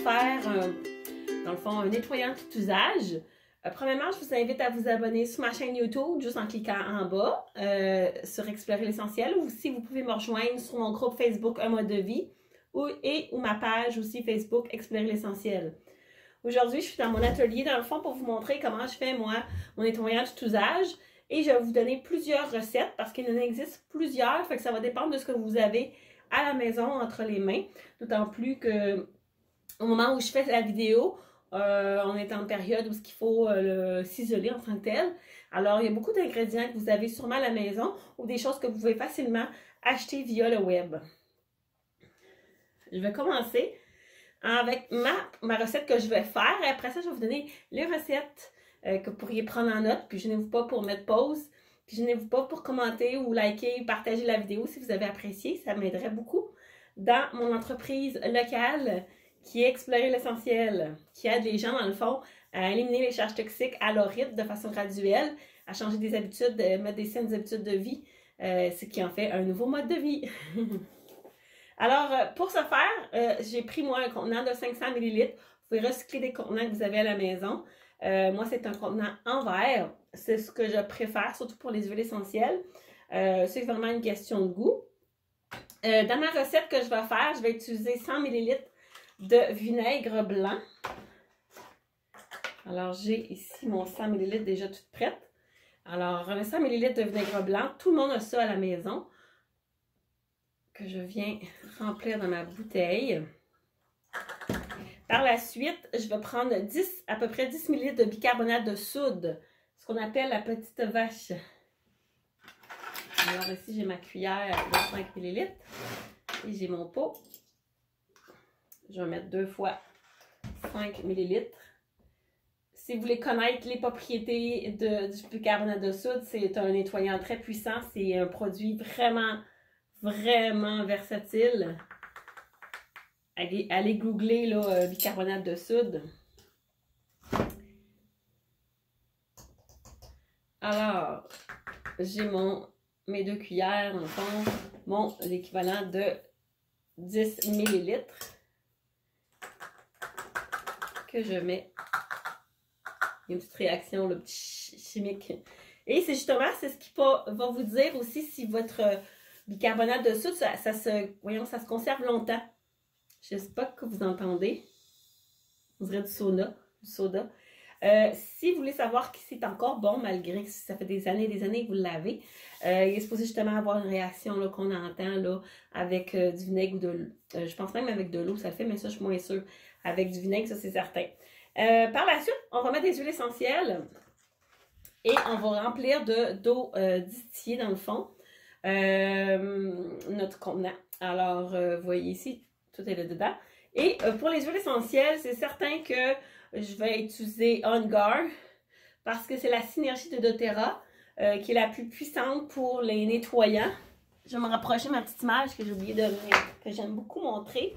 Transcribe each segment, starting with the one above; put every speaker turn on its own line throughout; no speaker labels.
faire, dans le fond, un nettoyant tout usage. Premièrement, je vous invite à vous abonner sur ma chaîne YouTube, juste en cliquant en bas, sur Explorer l'essentiel. Ou si vous pouvez me rejoindre sur mon groupe Facebook Un mode de vie, ou ma page aussi Facebook Explorer l'essentiel. Aujourd'hui, je suis dans mon atelier, dans le fond, pour vous montrer comment je fais, moi, mon nettoyant tout usage. Et je vais vous donner plusieurs recettes, parce qu'il en existe plusieurs, fait que ça va dépendre de ce que vous avez à la maison, entre les mains. D'autant plus que au moment où je fais la vidéo, on est en période où il faut s'isoler en tant que tel. Alors, il y a beaucoup d'ingrédients que vous avez sûrement à la maison ou des choses que vous pouvez facilement acheter via le web. Je vais commencer avec ma recette que je vais faire. Et après ça, je vais vous donner les recettes que vous pourriez prendre en note. Puis, gênez-vous pas pour mettre pause. Puis, gênez-vous pas pour commenter ou liker, partager la vidéo si vous avez apprécié. Ça m'aiderait beaucoup dans mon entreprise locale qui est Explorer l'essentiel, qui aide les gens, dans le fond, à éliminer les charges toxiques à leur rythme de façon graduelle, à changer des habitudes, mettre des saines habitudes de vie, ce qui en fait un nouveau mode de vie. Alors, pour ce faire, j'ai pris, moi, un contenant de 500 ml. Vous pouvez recycler des contenants que vous avez à la maison. Moi, c'est un contenant en verre. C'est ce que je préfère, surtout pour les huiles essentielles. C'est vraiment une question de goût. Dans ma recette que je vais faire, je vais utiliser 100 ml de vinaigre blanc. Alors, j'ai ici mon 100 ml déjà toute prête. Alors, 100 ml de vinaigre blanc. Tout le monde a ça à la maison, que je viens remplir dans ma bouteille. Par la suite, je vais prendre à peu près 10 ml de bicarbonate de soude, ce qu'on appelle la petite vache. Alors ici, j'ai ma cuillère de 5 ml et j'ai mon pot. Je vais mettre 2 fois 5 ml. Si vous voulez connaître les propriétés du bicarbonate de soude, c'est un nettoyant très puissant. C'est un produit vraiment, vraiment versatile. Allez googler là, bicarbonate de soude. Alors, j'ai mes 2 cuillères, dans le fond, l'équivalent de 10 ml que je mets. Une petite réaction là, chimique. Et c'est justement, c'est ce qui va vous dire aussi si votre bicarbonate de soude, ça se conserve longtemps. Je ne sais pas que vous entendez. On dirait du soda. Si vous voulez savoir si c'est encore bon, malgré que ça fait des années que vous l'avez, il est supposé justement avoir une réaction qu'on entend là, avec du vinaigre ou de l'eau. Je pense même avec de l'eau, ça le fait, mais ça, je suis moins sûre. Avec du vinaigre, ça, c'est certain. Par la suite, on va mettre des huiles essentielles et on va remplir d'eau distillée dans le fond notre contenant. Alors, vous voyez ici, tout est là dedans. Et pour les huiles essentielles, c'est certain que je vais utiliser On Guard parce que c'est la synergie de doTERRA qui est la plus puissante pour les nettoyants. Je vais me rapprocher de ma petite image que j'ai oublié que j'aime beaucoup montrer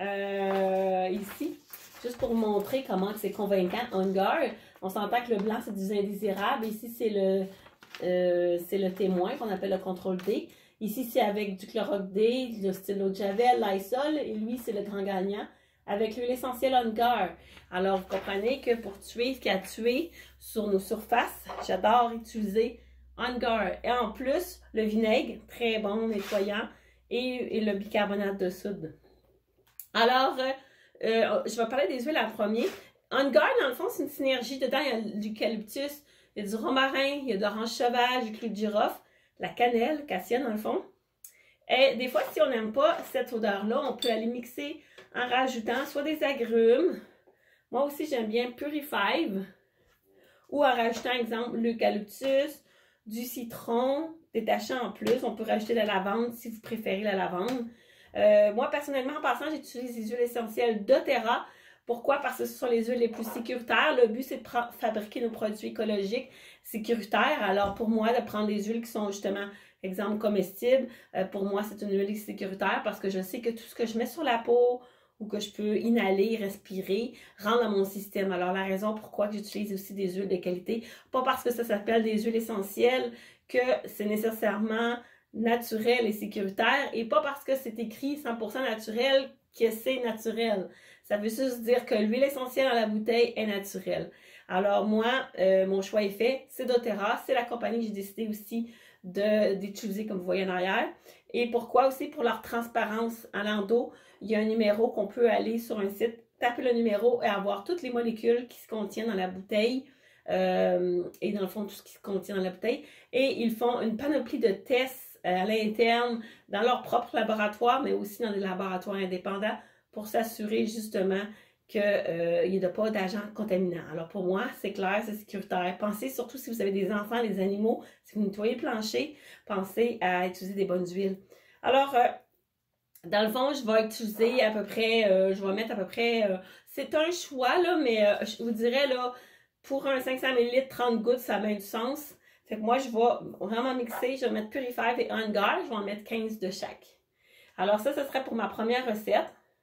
ici. Juste pour vous montrer comment c'est convaincant, On Guard. On s'entend que le blanc, c'est du indésirable. Ici, c'est le témoin qu'on appelle le contrôle D. Ici, c'est avec du Clorox D, le stylo de Javel, Lysol. Et lui, c'est le grand gagnant avec l'huile essentielle On Guard. Alors, vous comprenez que pour tuer ce qu'il y a à tuer sur nos surfaces, j'adore utiliser On Guard. Et en plus, le vinaigre, très bon, nettoyant, et le bicarbonate de soude. Alors, je vais parler des huiles en premier. On Guard, dans le fond, c'est une synergie. Dedans, il y a de l'eucalyptus, il y a du romarin, il y a de l'orange sauvage, du clou de girofle, la cannelle, cassia dans le fond. Et des fois, si on n'aime pas cette odeur-là, on peut aller mixer en rajoutant soit des agrumes. Moi aussi, j'aime bien Purifive. Ou en rajoutant, exemple, l'eucalyptus, du citron, détachant en plus. On peut rajouter de la lavande si vous préférez la lavande. Moi, personnellement, en passant, j'utilise les huiles essentielles doTERRA. Pourquoi? Parce que ce sont les huiles les plus sécuritaires. Le but, c'est de fabriquer nos produits écologiques sécuritaires. Alors, pour moi, de prendre des huiles qui sont justement, exemple, comestibles, pour moi, c'est une huile sécuritaire parce que je sais que tout ce que je mets sur la peau ou que je peux inhaler, respirer, rentre dans mon système. Alors, la raison pourquoi j'utilise aussi des huiles de qualité, pas parce que ça s'appelle des huiles essentielles que c'est nécessairement naturel et sécuritaire, et pas parce que c'est écrit 100% naturel que c'est naturel. Ça veut juste dire que l'huile essentielle dans la bouteille est naturelle. Alors moi, mon choix est fait, c'est doTERRA, c'est la compagnie que j'ai décidé aussi d'utiliser comme vous voyez en arrière. Et pourquoi aussi? Pour leur transparence. À l'endos, il y a un numéro qu'on peut aller sur un site, taper le numéro et avoir toutes les molécules qui se contiennent dans la bouteille et dans le fond tout ce qui se contient dans la bouteille. Et ils font une panoplie de tests à l'interne dans leur propre laboratoire, mais aussi dans des laboratoires indépendants pour s'assurer justement qu'il n'y a pas d'agents contaminants. Alors pour moi, c'est clair, c'est sécuritaire. Pensez surtout si vous avez des enfants, des animaux, si vous nettoyez le plancher, pensez à utiliser des bonnes huiles. Alors, dans le fond, je vais utiliser à peu près, je vais mettre à peu près, c'est un choix là, mais je vous dirais là, pour un 500 ml, 30 gouttes, ça a bien du sens. Fait que moi, je vais vraiment mixer, je vais mettre Purified et On Guard, je vais en mettre 15 de chaque. Alors ça, ce serait pour ma première recette.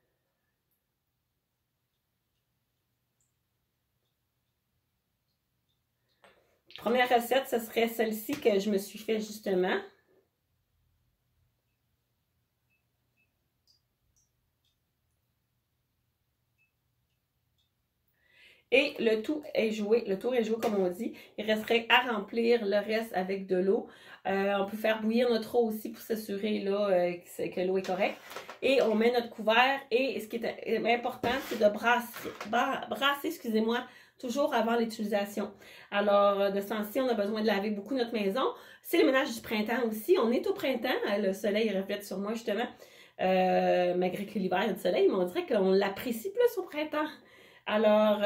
Première recette, ce serait celle-ci que je me suis fait justement. Et le tout est joué, le tour est joué comme on dit. Il resterait à remplir le reste avec de l'eau. On peut faire bouillir notre eau aussi pour s'assurer que l'eau est correcte. Et on met notre couvert. Et ce qui est important, c'est de brasser, excusez-moi, toujours avant l'utilisation. Alors, de ce temps-ci, on a besoin de laver beaucoup notre maison. C'est le ménage du printemps aussi. On est au printemps. Le soleil reflète sur moi, justement. Malgré que l'hiver, il y a du soleil, mais on dirait qu'on l'apprécie plus au printemps. Alors,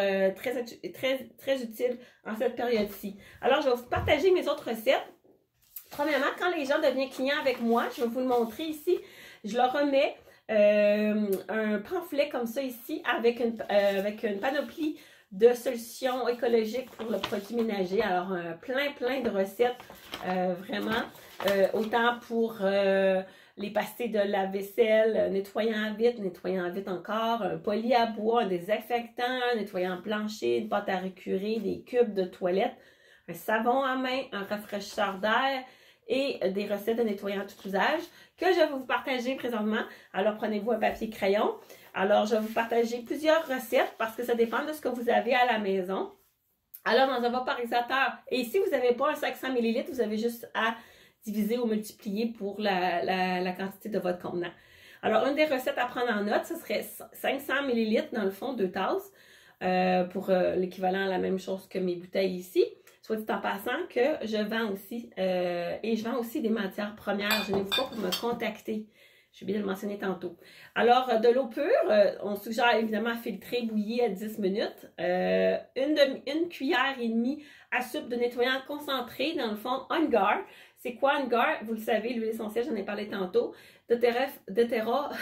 très utile en cette période-ci. Alors, je vais vous partager mes autres recettes. Premièrement, quand les gens deviennent clients avec moi, je vais vous le montrer ici. Je leur remets un pamphlet comme ça ici avec une panoplie de solutions écologiques pour le produit ménager. Alors, plein de recettes, vraiment, autant pour les pastilles de lave-vaisselle, nettoyant à vite encore, un poli à bois, un désinfectant, un nettoyant plancher, une pâte à récurer, des cubes de toilette, un savon à main, un rafraîchisseur d'air et des recettes de nettoyant à tout usage que je vais vous partager présentement. Alors, prenez-vous un papier crayon. Alors, je vais vous partager plusieurs recettes parce que ça dépend de ce que vous avez à la maison. Alors, dans un vaporisateur, et si vous n'avez pas un 500 ml, vous avez juste à diviser ou multiplier pour la quantité de votre contenant. Alors, une des recettes à prendre en note, ce serait 500 ml dans le fond, 2 tasses, pour l'équivalent à la même chose que mes bouteilles ici. Soit dit en passant que je vends aussi, et je vends aussi des matières premières. Je n'ai pas pour me contacter. J'ai oublié de le mentionner tantôt. Alors, de l'eau pure, on suggère évidemment filtrer, bouillir à 10 minutes. Une cuillère et demie à soupe de nettoyant concentré, dans le fond, On Guard. C'est quoi On Guard? Vous le savez, l'huile essentielle, j'en ai parlé tantôt. doTERRA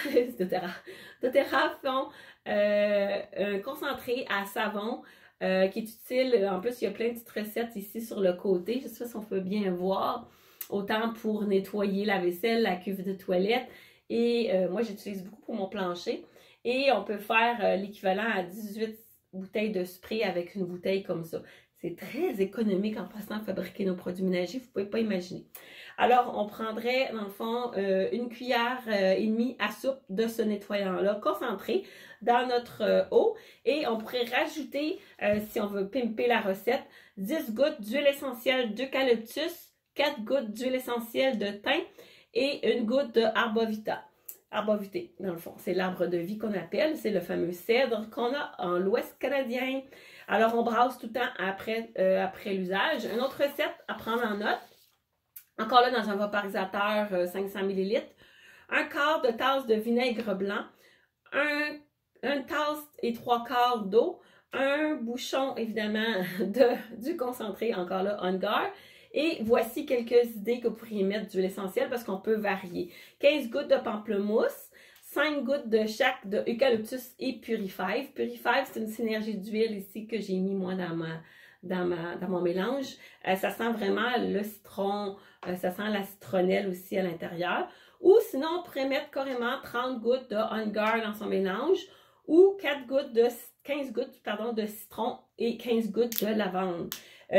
font un concentré à savon qui est utile. En plus, il y a plein de petites recettes ici sur le côté. Je ne sais pas si on peut bien voir. Autant pour nettoyer la vaisselle, la cuve de toilette. Et moi, j'utilise beaucoup pour mon plancher. Et on peut faire l'équivalent à 18 bouteilles de spray avec une bouteille comme ça. C'est très économique en passant à fabriquer nos produits ménagers, vous ne pouvez pas imaginer. Alors, on prendrait, dans le fond, une cuillère et demie à soupe de ce nettoyant-là concentré dans notre eau. Et on pourrait rajouter, si on veut pimper la recette, 10 gouttes d'huile essentielle d'eucalyptus, 4 gouttes d'huile essentielle de thym et une goutte de arbovita. Arbovité, dans le fond, c'est l'arbre de vie qu'on appelle, c'est le fameux cèdre qu'on a en l'Ouest canadien. Alors, on brasse tout le temps après l'usage. Une autre recette à prendre en note, encore là dans un vaporisateur 500 ml, un quart de tasse de vinaigre blanc, une tasse et 3/4 d'eau, un bouchon évidemment du concentré, encore là, On Guard. Et voici quelques idées que vous pourriez mettre d'huile essentielle parce qu'on peut varier. 15 gouttes de pamplemousse, 5 gouttes de chaque de eucalyptus et Purified. Purified, c'est une synergie d'huile ici que j'ai mis moi dans mon mélange. Ça sent vraiment le citron, ça sent la citronnelle aussi à l'intérieur. Ou sinon, on pourrait mettre carrément 30 gouttes de On Guard dans son mélange ou 15 gouttes de citron et 15 gouttes de lavande.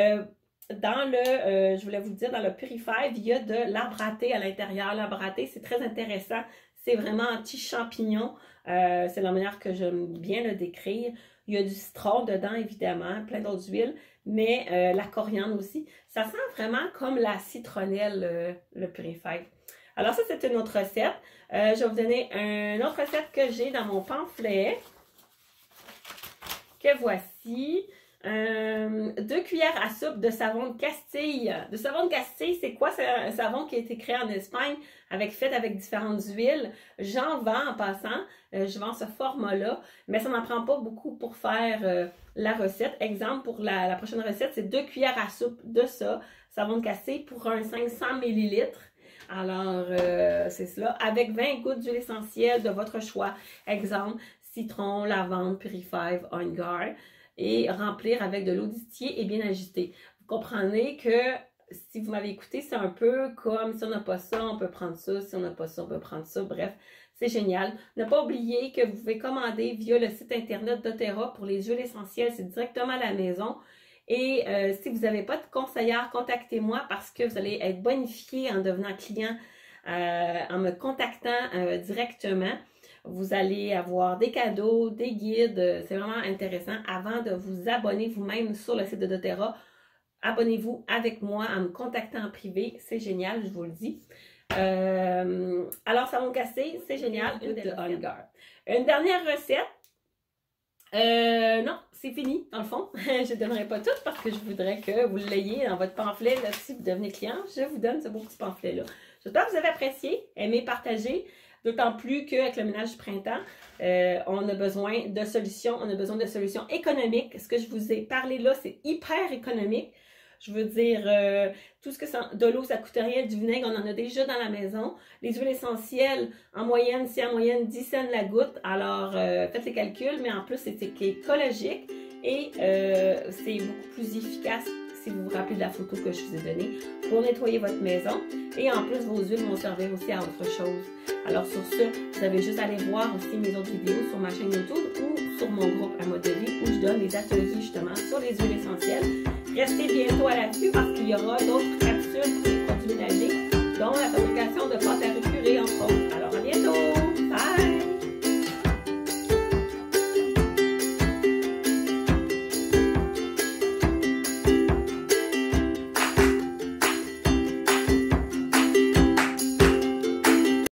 Je voulais vous dire, dans le Purified, il y a de l'arbre à thé à l'intérieur. L'arbre à thé, c'est très intéressant. C'est vraiment anti-champignon. C'est la manière que j'aime bien le décrire. Il y a du citron dedans, évidemment, plein d'autres huiles, mais la coriandre aussi. Ça sent vraiment comme la citronnelle, le Purify. Alors ça, c'est une autre recette. Je vais vous donner une autre recette que j'ai dans mon pamphlet, que voici. 2 cuillères à soupe de savon de Castille. De savon de Castille, c'est quoi? C'est un savon qui a été créé en Espagne, fait avec différentes huiles. J'en vends en passant. Je vends ce format-là, mais ça n'en prend pas beaucoup pour faire la recette. Exemple, pour la prochaine recette, c'est 2 cuillères à soupe de ça, savon de Castille, pour un 500 ml. Alors, c'est cela. Avec 20 gouttes d'huile essentielle de votre choix. Exemple, citron, lavande, Purify, On Guard. Et remplir avec de l'eau distillée et bien ajustée. Vous comprenez que si vous m'avez écouté, c'est un peu comme si on n'a pas ça, on peut prendre ça. Si on n'a pas ça, on peut prendre ça. Bref, c'est génial. Ne pas oublier que vous pouvez commander via le site internet d'Otera pour les huiles essentielles. C'est directement à la maison. Et si vous n'avez pas de conseillère, contactez-moi parce que vous allez être bonifié en devenant client, en me contactant directement. Vous allez avoir des cadeaux, des guides, c'est vraiment intéressant. Avant de vous abonner vous-même sur le site de doTERRA, abonnez-vous avec moi en me contactant en privé, c'est génial, je vous le dis. Alors, savon cassé, c'est génial, une de On Guard. Une dernière recette. Non, c'est fini, dans le fond. Je ne donnerai pas tout parce que je voudrais que vous l'ayez dans votre pamphlet. Là, si vous devenez client, je vous donne ce beau petit pamphlet-là. J'espère que vous avez apprécié, aimé, partagé. D'autant plus qu'avec le ménage du printemps, on a besoin de solutions. On a besoin de solutions économiques. Ce que je vous ai parlé là, c'est hyper économique. Je veux dire, tout ce que ça, de l'eau, ça coûte rien, du vinaigre, on en a déjà dans la maison. Les huiles essentielles, en moyenne, c'est en moyenne 10 cents la goutte. Alors, faites les calculs, mais en plus, c'est écologique et c'est beaucoup plus efficace, si vous vous rappelez de la photo que je vous ai donnée, pour nettoyer votre maison. Et en plus, vos huiles vont servir aussi à autre chose. Alors, sur ce, vous avez juste à aller voir aussi mes autres vidéos sur ma chaîne YouTube ou sur mon groupe à mode de vie où je donne des ateliers justement sur les huiles essentielles. Restez bientôt à l'affût parce qu'il y aura d'autres capsules pour les produits ménagers, dont la fabrication de pâte à récurer, entre autres.